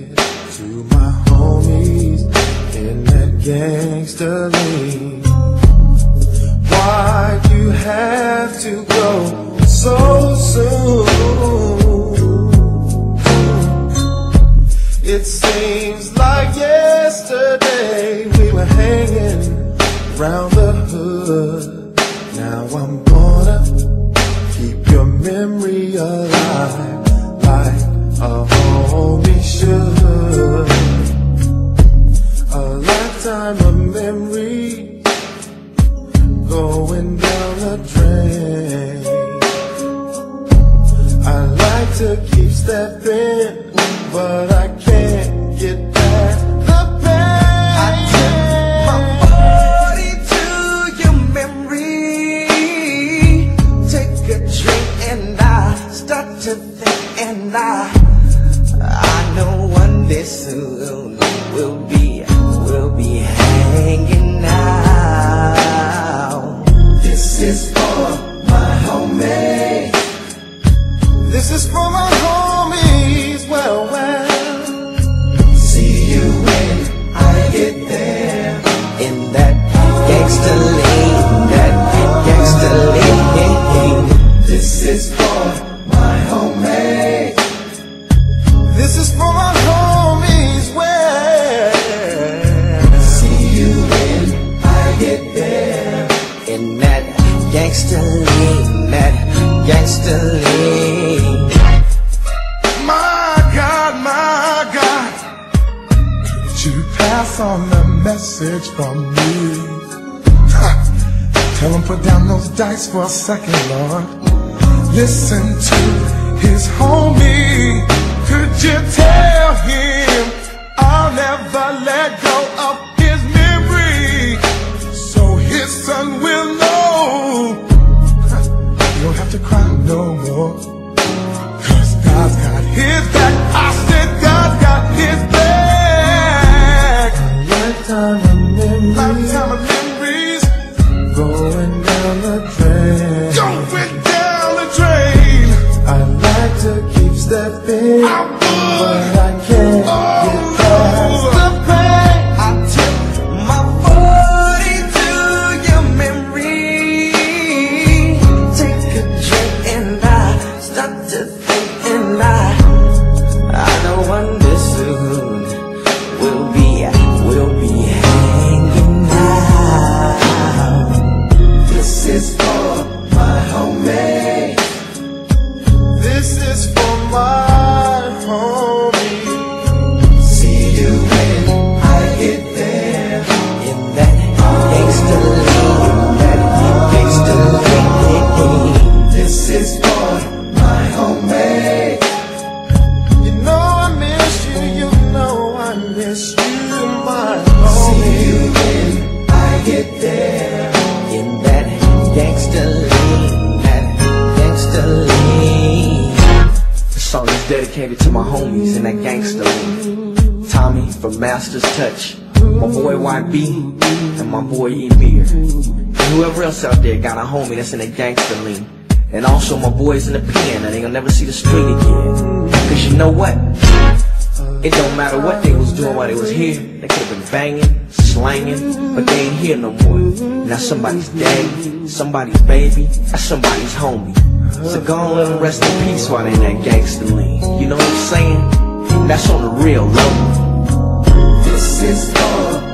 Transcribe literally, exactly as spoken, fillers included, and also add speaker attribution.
Speaker 1: To my homies in that gangsta lean, why'd you have to go so soon? It seems like yesterday we were hanging round the hood. Now I'm gonna keep your memory alive like a homie should. A lifetime of memories going down the drain. I like to keep stepping, but I can't get past the pain.
Speaker 2: I took my body to your memory. Take a drink and I start to think, and I I know one day soon we'll be we'll be hanging out. This is for my homie.
Speaker 1: This is for my homies. Well, well,
Speaker 2: See you when I get there. In that gangsta lane, that gangsta lane. This is for my homie.
Speaker 1: this is for my homies. Well,
Speaker 2: See you when I get there. In that gangsta lane, that gangsta lane.
Speaker 1: my God, my God, would you pass on the message from me? Ha. Tell him put down those dice for a second, Lord. Listen to his homie. Could you tell him I'll never let go of his memory, so his son will know you don't have to cry no more, 'cause God's got his back. I said God's got his back. A lifetime of memories, lifetime of memories going down the drain. Going down the drain. I like to keep stepping, I would, but I can't oh, get past the pain.
Speaker 2: I took my body to your memory. Take a drink and I start to think, and I I know one day soon we'll be we'll be hanging out. This is for my homie.
Speaker 1: This is for my homie.
Speaker 2: See you when I get there. In that gangsta lane, that gangsta lane. This is for my homie.
Speaker 1: You know I miss you, you know I miss you, my homie.
Speaker 2: See you when I get there. In that gangsta lane, that gangsta lane. This song is dedicated to my homies in that gangsta lane. Tommy from Master's Touch, my boy Y B, and my boy Emir. And whoever else out there got a homie that's in that gangsta lane. And also my boys in the pen, and they gonna never see the street again. Cause you know what? It don't matter what they was doing while they was here. They could've been banging, slanging, but they ain't here no more. Now somebody's daddy, somebody's baby, that's somebody's homie. So go on, let them rest in peace while they in that gangsta lane. You know what I'm saying? That's on the real low.
Speaker 1: This is for